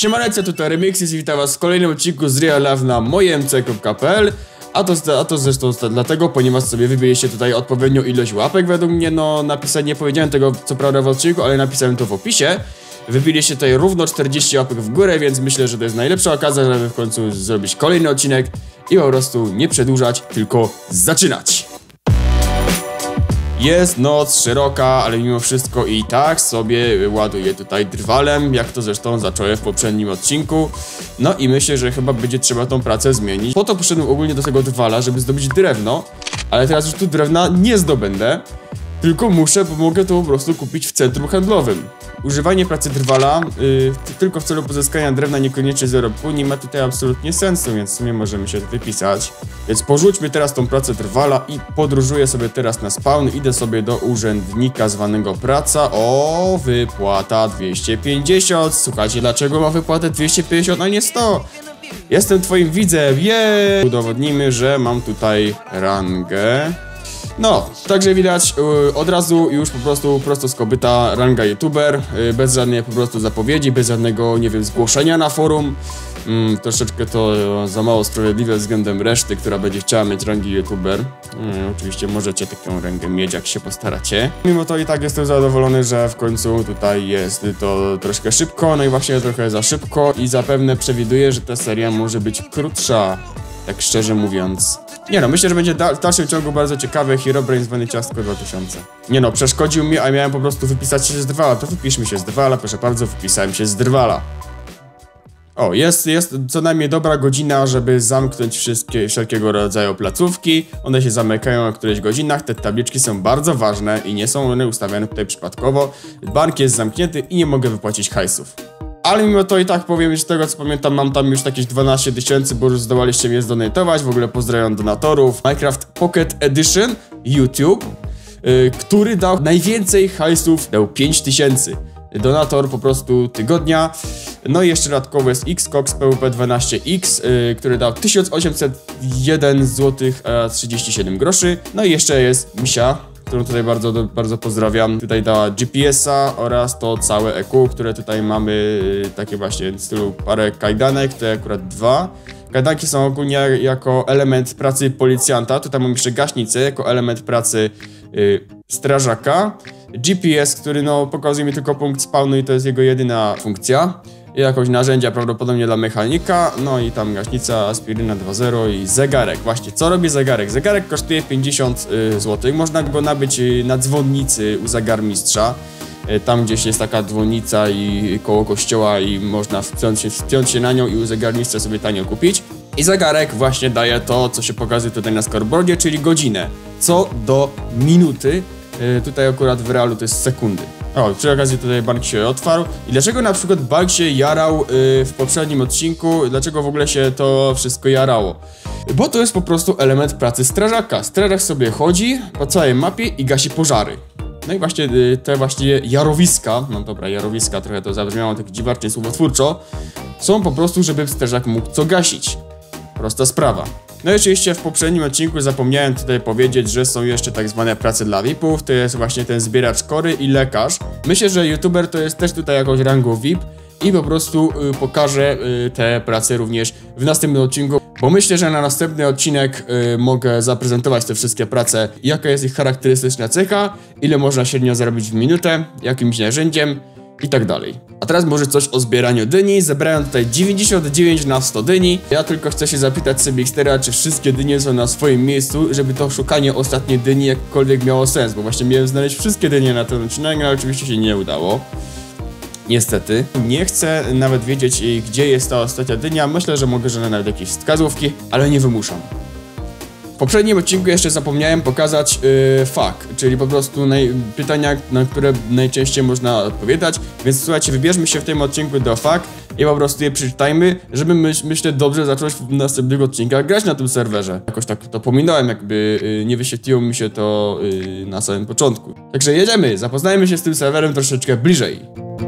Siemaneczko, tutaj Remixis i witam was w kolejnym odcinku z Real Life na mojemc.pl. A to zresztą dlatego, ponieważ sobie wybiliście tutaj odpowiednią ilość łapek według mnie. No napisałem, nie powiedziałem tego co prawda w odcinku, ale napisałem to w opisie. Wybiliście tutaj równo 40 łapek w górę, więc myślę, że to jest najlepsza okazja, żeby w końcu zrobić kolejny odcinek i po prostu nie przedłużać, tylko zaczynać. Jest noc szeroka, ale mimo wszystko i tak sobie ładuję tutaj drwalem, jak to zresztą zacząłem w poprzednim odcinku. No i myślę, że chyba będzie trzeba tą pracę zmienić. Po to poszedłem ogólnie do tego drwala, żeby zdobyć drewno, ale teraz już tu drewna nie zdobędę, tylko muszę, bo mogę to po prostu kupić w centrum handlowym. Używanie pracy drwala tylko w celu pozyskania drewna, niekoniecznie zarobku, nie ma tutaj absolutnie sensu, więc w sumie możemy się wypisać. Więc porzućmy teraz tą pracę drwala i podróżuję sobie teraz na spawn. Idę sobie do urzędnika zwanego praca. O, wypłata 250. Słuchajcie, dlaczego ma wypłatę 250, a nie 100? Jestem twoim widzem, jej! Udowodnimy, że mam tutaj rangę. No, także widać od razu już po prostu prosto z kopyta ranga youtuber, bez żadnej po prostu zapowiedzi, bez żadnego, nie wiem, zgłoszenia na forum. Troszeczkę to za mało sprawiedliwe względem reszty, która będzie chciała mieć rangi youtuber. Oczywiście możecie taką rangę mieć, jak się postaracie. Mimo to i tak jestem zadowolony, że w końcu tutaj jest to troszkę szybko, no i właśnie trochę za szybko i zapewne przewiduję, że ta seria może być krótsza, tak szczerze mówiąc. Nie no, myślę, że będzie w dalszym ciągu bardzo ciekawe. Herobrine zwany Ciastko 2000. Nie no, przeszkodził mi, a miałem po prostu wypisać się z drwala. To wypiszmy się z drwala, proszę bardzo, wypisałem się z drwala. O, jest co najmniej dobra godzina, żeby zamknąć wszelkiego rodzaju placówki. One się zamykają na którychś godzinach. Te tabliczki są bardzo ważne i nie są one ustawione tutaj przypadkowo. Bank jest zamknięty i nie mogę wypłacić hajsów. Ale mimo to i tak powiem, że z tego co pamiętam, mam tam już jakieś 12 000, bo już zdołaliście mnie zdonatować. W ogóle pozdrawiam donatorów. Minecraft Pocket Edition YouTube, który dał najwięcej hajsów, dał 5000. Donator po prostu tygodnia. No i jeszcze dodatkowo jest Xcox PWP12X, który dał 1801 zł 37 groszy. No i jeszcze jest Misia, którą tutaj bardzo pozdrawiam. Tutaj dała GPS-a oraz to całe EQ, które tutaj mamy, takie właśnie w stylu parę kajdanek, to akurat 2. Kajdanki są ogólnie jako element pracy policjanta. Tutaj mam jeszcze gaśnicę jako element pracy strażaka. GPS, który no pokazuje mi tylko punkt spawnu i to jest jego jedyna funkcja. I jakoś narzędzia prawdopodobnie dla mechanika. No i tam gaśnica, aspiryna 2.0 i zegarek. Właśnie, co robi zegarek? Zegarek kosztuje 50 zł. Można go nabyć na dzwonnicy u zegarmistrza. Tam gdzieś jest taka dzwonnica i koło kościoła i można wpiąć się na nią i u zegarmistrza sobie tanio kupić. I zegarek właśnie daje to, co się pokazuje tutaj na scoreboardzie, czyli godzinę. Co do minuty. Tutaj akurat w realu to jest sekundy. O, przy okazji tutaj bank się otwarł. I dlaczego na przykład bank się jarał w poprzednim odcinku? Dlaczego w ogóle się to wszystko jarało? Bo to jest po prostu element pracy strażaka. Strażak sobie chodzi po całej mapie i gasi pożary. No i właśnie te właśnie jarowiska, no dobra, jarowiska, trochę to zabrzmiało tak dziwacznie słowotwórczo, są po prostu, żeby strażak mógł co gasić. Prosta sprawa. No i oczywiście w poprzednim odcinku zapomniałem tutaj powiedzieć, że są jeszcze tak zwane prace dla VIP-ów. To jest właśnie ten zbieracz kory i lekarz. Myślę, że youtuber to jest też tutaj jakąś rangą VIP i po prostu pokażę te prace również w następnym odcinku. Bo myślę, że na następny odcinek mogę zaprezentować te wszystkie prace, jaka jest ich charakterystyczna cecha, ile można średnio zarobić w minutę, jakimś narzędziem i tak dalej. A teraz może coś o zbieraniu dyni. Zebrałem tutaj 99 na 100 dyni. Ja tylko chcę się zapytać sobie Xtera, czy wszystkie dynie są na swoim miejscu, żeby to szukanie ostatniej dyni jakkolwiek miało sens, bo właśnie miałem znaleźć wszystkie dynie na ten odcinek, ale oczywiście się nie udało. Niestety. Nie chcę nawet wiedzieć, gdzie jest ta ostatnia dynia. Myślę, że mogę, że nawet jakieś wskazówki, ale nie wymuszam. W poprzednim odcinku jeszcze zapomniałem pokazać fuck, czyli po prostu pytania, na które najczęściej można odpowiadać. Więc słuchajcie, wybierzmy się w tym odcinku do fuck i po prostu je przeczytajmy, żeby myślę dobrze zacząć w następnych odcinkach grać na tym serwerze. Jakoś tak to pominąłem, jakby nie wyświetliło mi się to na samym początku. Także jedziemy, zapoznajmy się z tym serwerem troszeczkę bliżej.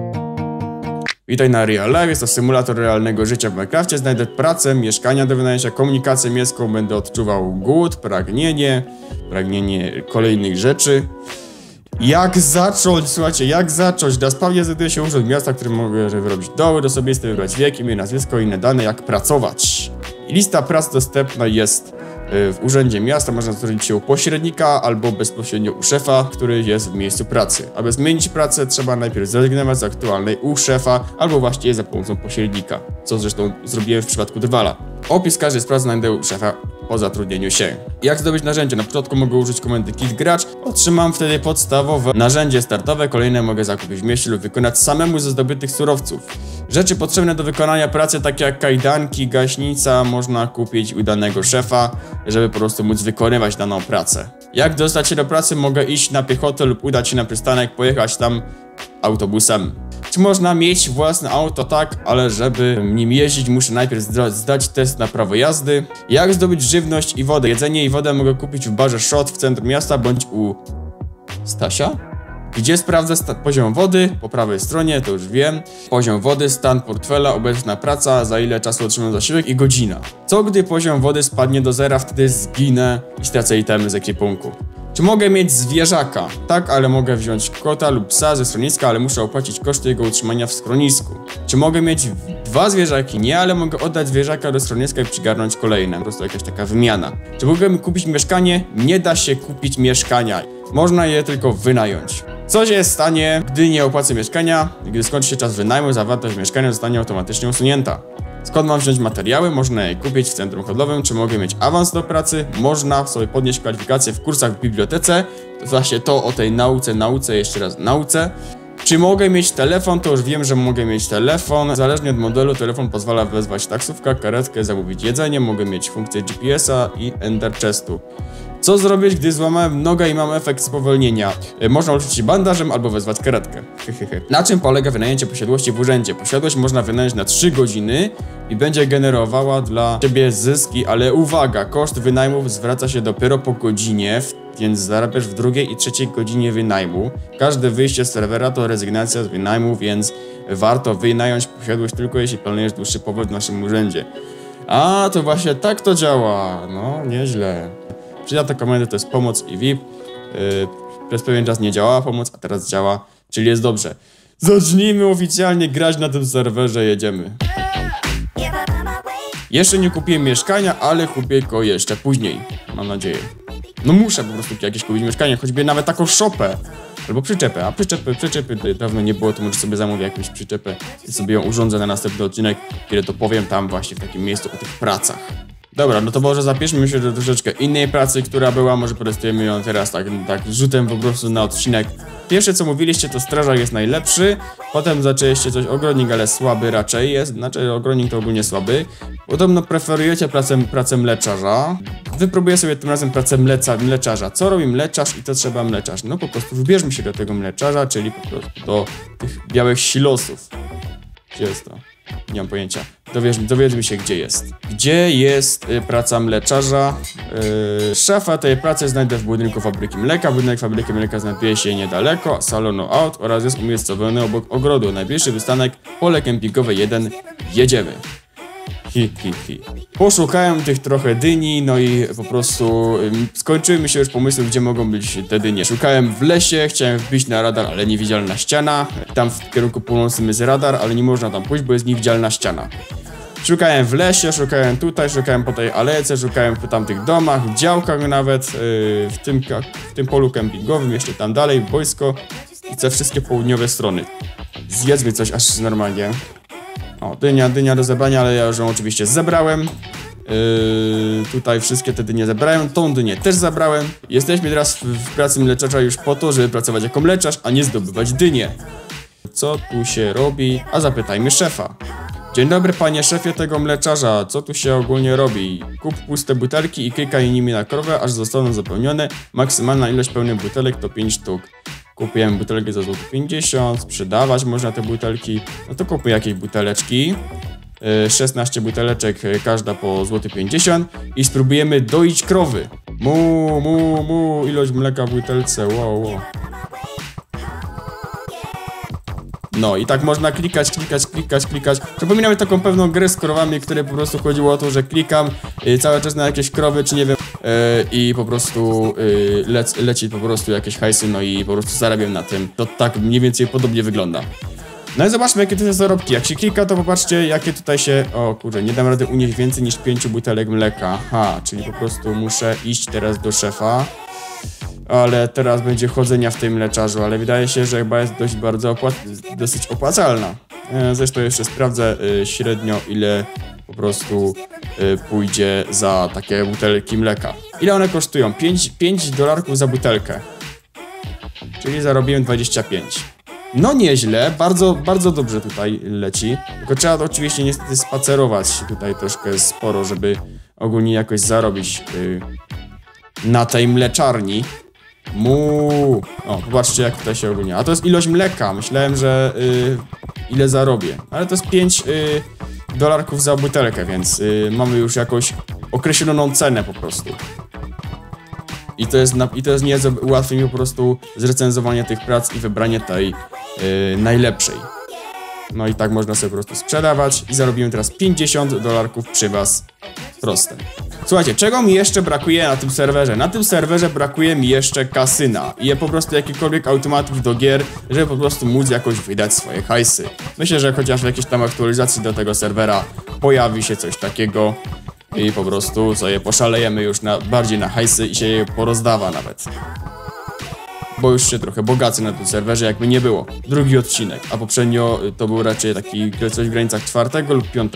Witaj na Real Life, jest to symulator realnego życia w Minecrafcie. Znajdę pracę, mieszkania do wynajęcia, komunikację miejską, będę odczuwał głód, pragnienie kolejnych rzeczy. Jak zacząć, słuchajcie, jak zacząć? Na spawnie znajduje się urząd miasta, który mogę wyrobić doły, do sobie wybrać wiek, imię, nazwisko i inne dane, jak pracować. I lista prac dostępna jest w urzędzie miasta, można zwrócić się u pośrednika albo bezpośrednio u szefa, który jest w miejscu pracy. Aby zmienić pracę, trzeba najpierw zrezygnować z aktualnej u szefa albo właściwie za pomocą pośrednika, co zresztą zrobiłem w przypadku Drwala. Opis każdej z prac znajdę u szefa po zatrudnieniu się. Jak zdobyć narzędzie? Na początku mogę użyć komendy kit gracz. Otrzymam wtedy podstawowe narzędzie startowe, kolejne mogę zakupić w mieście lub wykonać samemu ze zdobytych surowców. Rzeczy potrzebne do wykonania pracy, takie jak kajdanki, gaśnica, można kupić u danego szefa, żeby po prostu móc wykonywać daną pracę. Jak dostać się do pracy? Mogę iść na piechotę lub udać się na przystanek, pojechać tam autobusem. Czy można mieć własne auto? Tak, ale żeby nim jeździć, muszę najpierw zdać test na prawo jazdy. Jak zdobyć żywność i wodę? Jedzenie i wodę mogę kupić w barze Shot w centrum miasta bądź u Stasia? Gdzie sprawdzę poziom wody? Po prawej stronie, to już wiem. Poziom wody, stan portfela, obecna praca, za ile czasu otrzymam zasiłek i godzina. Co gdy poziom wody spadnie do zera, wtedy zginę i stracę itemy z ekwipunku. Czy mogę mieć zwierzaka? Tak, ale mogę wziąć kota lub psa ze schroniska, ale muszę opłacić koszty jego utrzymania w schronisku. Czy mogę mieć 2 zwierzaki? Nie, ale mogę oddać zwierzaka do schroniska i przygarnąć kolejne. Po prostu jakaś taka wymiana. Czy mogę kupić mieszkanie? Nie da się kupić mieszkania. Można je tylko wynająć. Co się stanie, gdy nie opłacę mieszkania? Gdy skończy się czas wynajmu, zawartość mieszkania zostanie automatycznie usunięta. Skąd mam wziąć materiały? Można je kupić w centrum handlowym. Czy mogę mieć awans do pracy? Można sobie podnieść kwalifikacje w kursach w bibliotece. To właśnie to o tej nauce, jeszcze raz nauce. Czy mogę mieć telefon? To już wiem, że mogę mieć telefon. Zależnie od modelu telefon pozwala wezwać taksówkę, karetkę, zamówić jedzenie. Mogę mieć funkcję GPS-a i Ender Chestu. Co zrobić, gdy złamałem nogę i mam efekt spowolnienia? Można uczyć się bandażem albo wezwać karetkę. Na czym polega wynajęcie posiadłości w urzędzie? Posiadłość można wynająć na 3 godziny i będzie generowała dla ciebie zyski, ale uwaga, koszt wynajmów zwraca się dopiero po godzinie, więc zarabiasz w 2. i 3. godzinie wynajmu. Każde wyjście z serwera to rezygnacja z wynajmu, więc warto wynająć posiadłość tylko jeśli planujesz dłuższy pobyt w naszym urzędzie. A, to właśnie tak to działa. No, nieźle. Przyjęta komendy to jest pomoc i VIP. Przez pewien czas nie działała pomoc, a teraz działa, czyli jest dobrze. Zacznijmy oficjalnie grać na tym serwerze, jedziemy. Jeszcze nie kupiłem mieszkania, ale kupię go jeszcze później, mam nadzieję. No muszę po prostu jakieś kupić mieszkanie, choćby nawet taką szopę. Albo przyczepę, a przyczepy dawno nie było, to może sobie zamówię jakąś przyczepę i sobie ją urządzę na następny odcinek, kiedy to powiem tam właśnie w takim miejscu o tych pracach. Dobra, no to może zapiszmy się do troszeczkę innej pracy, która była, może protestujemy ją teraz tak rzutem po prostu na odcinek. Pierwsze co mówiliście to strażak jest najlepszy, potem zaczęliście coś ogrodnik, ale słaby raczej jest, znaczy ogrodnik to ogólnie słaby. Podobno preferujecie pracę mleczarza. Wypróbuję sobie tym razem pracę mleczarza. Co robi mleczarz i to trzeba mleczarz? No po prostu wybierzmy się do tego mleczarza, czyli po prostu do tych białych silosów. Gdzie jest to? Nie mam pojęcia. Dowiedzmy się, gdzie jest. Gdzie jest praca mleczarza? Szefa tej pracy znajdę w budynku fabryki mleka. Budynek fabryki mleka znajduje się niedaleko salonu aut oraz jest umiejscowiony obok ogrodu. Najbliższy przystanek pole kempingowe 1. Jedziemy. Poszukałem tych trochę dyni, no i po prostu skończyły mi się już pomysły, gdzie mogą być te dynie. Szukałem w lesie, chciałem wbić na radar, ale niewidzialna ściana. Tam w kierunku północnym jest radar, ale nie można tam pójść, bo jest niewidzialna ściana. Szukałem w lesie, szukałem tutaj, szukałem po tej alejce, szukałem po tamtych domach, działkach nawet, w tym polu kempingowym, jeszcze tam dalej, boisko i te wszystkie południowe strony. Zjedzmy coś aż normalnie. O, dynia do zebrania, ale ja już ją oczywiście zebrałem. Tutaj wszystkie te dynie zebrałem, tą dynię też zabrałem. Jesteśmy teraz w pracy mleczarza już po to, żeby pracować jako mleczarz, a nie zdobywać dynie. Co tu się robi? A zapytajmy szefa. Dzień dobry panie szefie tego mleczarza, co tu się ogólnie robi? Kup puste butelki i klikaj nimi na krowę, aż zostaną zapełnione. Maksymalna ilość pełnych butelek to 5 sztuk. Kupiłem butelkę za 50 zł, sprzedawać można te butelki. No to kupuję jakieś buteleczki. 16 buteleczek, każda po 50 zł. I spróbujemy doić krowy. Mu, ilość mleka w butelce, wow. No i tak można klikać. Przypominamy taką pewną grę z krowami, które po prostu chodziło o to, że klikam cały czas na jakieś krowy, czy nie wiem, i po prostu leci po prostu jakieś hajsy, no i po prostu zarabiam na tym. To tak mniej więcej podobnie wygląda. No i zobaczmy, jakie to są zarobki. Jak się klika, to popatrzcie, jakie tutaj się... O kurczę, nie dam rady unieść więcej niż 5 butelek mleka. Aha, czyli po prostu muszę iść teraz do szefa. Ale teraz będzie chodzenia w tym mleczarzu, ale wydaje się, że chyba jest dosyć opłacalna. Zresztą jeszcze sprawdzę średnio, ile po prostu pójdzie za takie butelki mleka. Ile one kosztują? 5 dolarków za butelkę. Czyli zarobiłem 25. No nieźle, bardzo dobrze tutaj leci. Tylko trzeba to oczywiście niestety spacerować tutaj troszkę sporo, żeby ogólnie jakoś zarobić na tej mleczarni. O, popatrzcie, jak tutaj się ogólnie... A to jest ilość mleka. Myślałem, że ile zarobię. Ale to jest 5 dolarków za butelkę, więc mamy już jakąś określoną cenę po prostu. I to jest nieco ułatwi mi po prostu zrecenzowanie tych prac i wybranie tej najlepszej. No i tak można sobie po prostu sprzedawać i zarobiłem teraz 50 dolarków przy was. Proste. Słuchajcie, czego mi jeszcze brakuje na tym serwerze? Na tym serwerze brakuje mi jeszcze kasyna i po prostu jakichkolwiek automatów do gier, żeby po prostu móc jakoś wydać swoje hajsy. Myślę, że chociaż w jakiejś tam aktualizacji do tego serwera pojawi się coś takiego i po prostu sobie poszalejemy już bardziej na hajsy i się je porozdawa nawet. Bo już się trochę bogacę na tym serwerze, jakby nie było. Drugi odcinek, a poprzednio to był raczej taki coś w granicach 4 lub 5.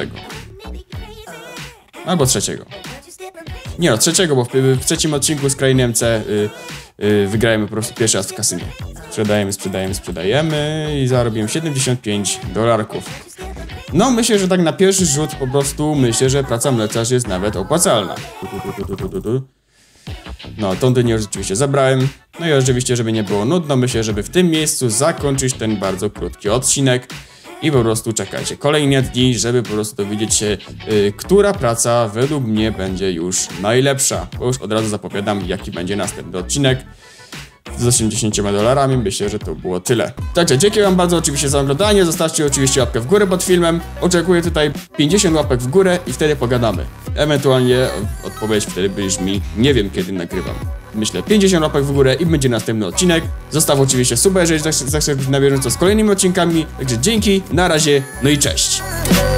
Albo 3. Nie no, 3, bo w trzecim odcinku z Krainy MC wygrajemy po prostu pierwszy raz w kasynie. Sprzedajemy i zarobiłem 75 dolarków. No myślę, że tak na pierwszy rzut po prostu myślę, że praca mleczarz jest nawet opłacalna. No, tą dynię już rzeczywiście zabrałem. No i oczywiście, żeby nie było nudno, myślę, żeby w tym miejscu zakończyć ten bardzo krótki odcinek. I po prostu czekajcie kolejne dni, żeby po prostu dowiedzieć się, która praca według mnie będzie już najlepsza. Bo już od razu zapowiadam, jaki będzie następny odcinek. Z 80 dolarami, myślę, że to było tyle. Także dziękuję wam bardzo oczywiście za oglądanie, zostawcie oczywiście łapkę w górę pod filmem. Oczekuję tutaj 50 łapek w górę i wtedy pogadamy. Ewentualnie odpowiedź wtedy brzmi, nie wiem kiedy nagrywam. Myślę 50 łapek w górę i będzie następny odcinek. Zostaw oczywiście suba, jeżeli chcesz być na bieżąco z kolejnymi odcinkami. Także dzięki, na razie, no i cześć.